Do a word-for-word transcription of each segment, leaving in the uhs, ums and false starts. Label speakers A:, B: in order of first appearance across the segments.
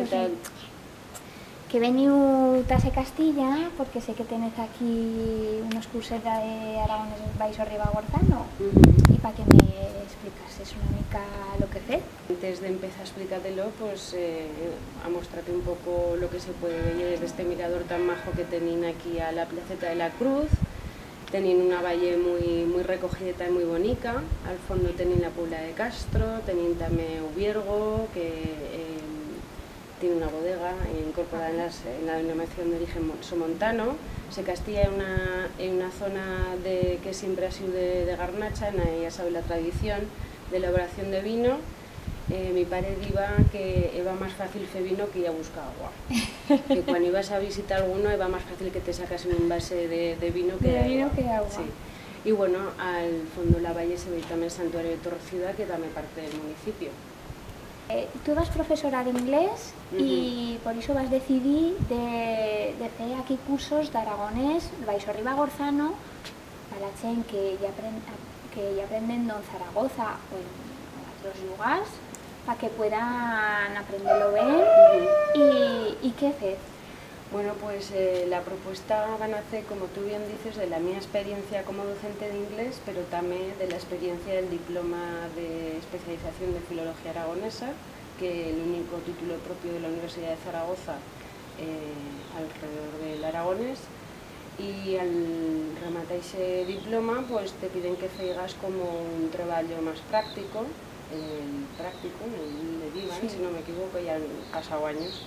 A: pues
B: tal?
A: Que veniu tase Castilla, porque sé que tenéis aquí unos cursos de Aragones Baixo Ribagorzano,
B: Uh-huh.
A: y para que me explicases una mica lo que fez.
B: Antes de empezar a explicártelo, pues eh, a mostrarte un poco lo que se puede ver desde este mirador tan majo que tenían aquí a la placeta de la Cruz. Tenían una valle muy, muy recogida y muy bonita. Al fondo tenían la Puebla de Castro, tenían también Ubiergo, que eh, tiene una bodega incorporada en, las, en la denominación de origen somontano. Se Castilla en una, en una zona de, que siempre ha sido de, de garnacha, ya sabe la tradición de elaboración de vino. Eh, mi padre diba que era más fácil fe vino que ir a buscar agua. Que cuando ibas a visitar alguno era más fácil que te sacas un envase de, de vino que
A: de,
B: de
A: vino
B: agua.
A: que agua.
B: Sí. Y bueno, al fondo de la valle se ve también el santuario de Torreciudad, que también parte del municipio.
A: Eh, tú vas profesora de inglés uh-huh. y por eso vas decidir de, de hacer aquí cursos de aragonés, Baixo Ribagorzano, para la gente que ya, aprend, que ya aprenden en Zaragoza o en otros lugares, para que puedan aprenderlo bien. Uh-huh. ¿Y, y qué haces?
B: Bueno, pues eh, la propuesta va a nacer, como tú bien dices, de la mi experiencia como docente de inglés, pero también de la experiencia del diploma de especialización de filología aragonesa, que es el único título propio de la Universidad de Zaragoza eh, alrededor del aragonés. Y al rematar ese diploma, pues te piden que hagas como un trabajo más práctico, el práctico, el de Divan, sí. Si no me equivoco, ya han pasado años.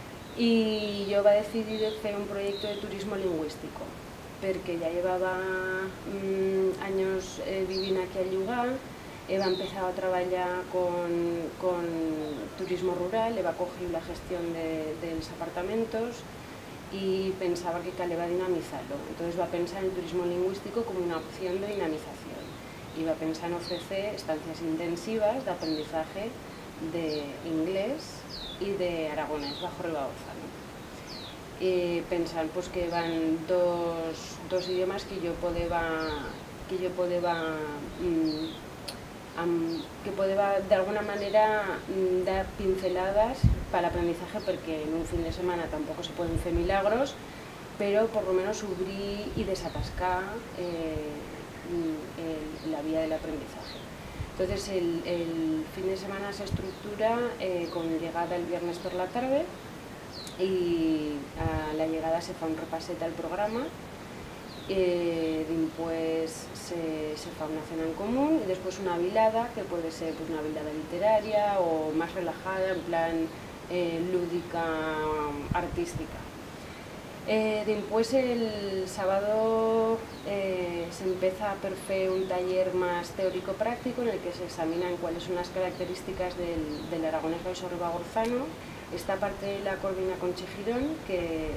B: Y yo va decidir hacer un proyecto de turismo lingüístico, porque ya llevaba mmm, años eh, viviendo aquí al lugar, he empezado a trabajar con, con turismo rural, he cogido la gestión de, de los apartamentos y pensaba que caleba dinamizarlo. Entonces va a pensar en el turismo lingüístico como una opción de dinamización y va a pensar en ofrecer estancias intensivas de aprendizaje de inglés y de aragonés bajo Ribagorzano. Y pensar pues, que van dos, dos idiomas que yo podeba, que yo podeba, mmm, um, que podeba de alguna manera um, dar pinceladas para el aprendizaje, porque en un fin de semana tampoco se pueden hacer milagros, pero por lo menos abrir y desatascar eh, el, la vía del aprendizaje. Entonces el, el fin de semana se estructura eh, con llegada el viernes por la tarde y a la llegada se fa un repaset al programa, eh, después se, se fa una cena en común y después una velada, que puede ser pues, una velada literaria o más relajada, en plan eh, lúdica, artística. Eh, después el sábado eh, se empieza a hacer un taller más teórico-práctico en el que se examinan cuáles son las características del, del aragonés baixo ribagorzano. Esta parte de la coordina Conchi Girón, que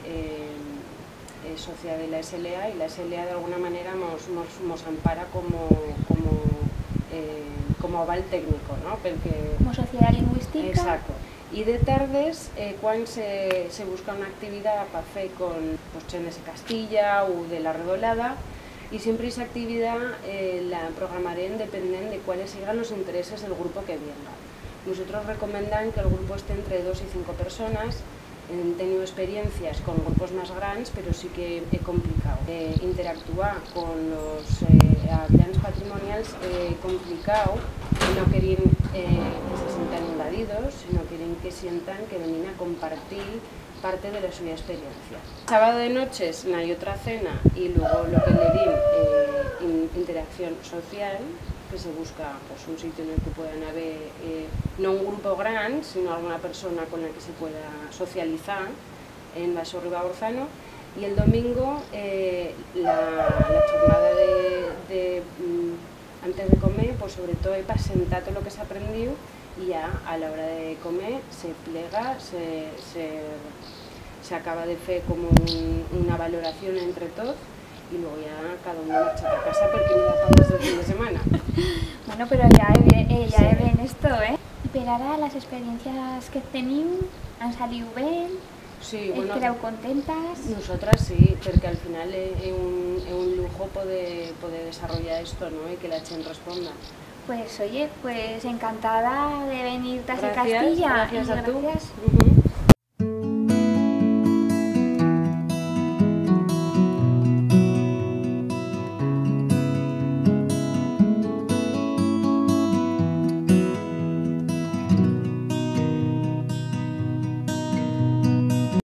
B: eh, es socia de la S L A, y la S L A de alguna manera nos, nos, nos ampara como, como, eh, como aval técnico, ¿no? Porque,
A: como sociedad lingüística.
B: Exacto. Y de tardes, eh, cuando se, se busca una actividad para hacer con pues, chenes de Castilla o de la Redolada, y siempre esa actividad eh, la programaré dependiendo de cuáles sigan los intereses del grupo que venga. Nosotros recomendamos que el grupo esté entre dos y cinco personas. He tenido experiencias con grupos más grandes, pero sí que es complicado. Eh, interactuar con los eh, bienes patrimoniales es eh, complicado. No quieren eh, que se sientan invadidos, sino quieren que sientan que vienen a compartir parte de la suya experiencia. Sábado de noches no hay otra cena y luego lo que le di eh, interacción social, que se busca pues, un sitio en el que puedan haber eh, no un grupo grande, sino alguna persona con la que se pueda socializar en Baixo Ribagorzano. Y el domingo eh, la, la jornada de, de mm, antes de comer, pues sobre todo es para sentar todo lo que se ha aprendido y ya a la hora de comer se plega, se, se, se acaba de hacer como un, una valoración entre todos y luego ya cada uno marcha a casa porque no da para más del fin de semana.
A: Bueno, pero ya es bien, eh, ya
B: sí.
A: es bien esto, ¿eh? Pero ahora las experiencias que tenim han salido bien,
B: sí,
A: bueno, quedeu contentas.
B: Nosotras sí, porque al final es un, es un lujo poder, poder desarrollar esto, ¿no? Y que la gente responda.
A: Pues oye, pues encantada de venir a
B: Gracias,
A: Castilla.
B: Gracias a
A: gracias.
B: tú. Uh-huh.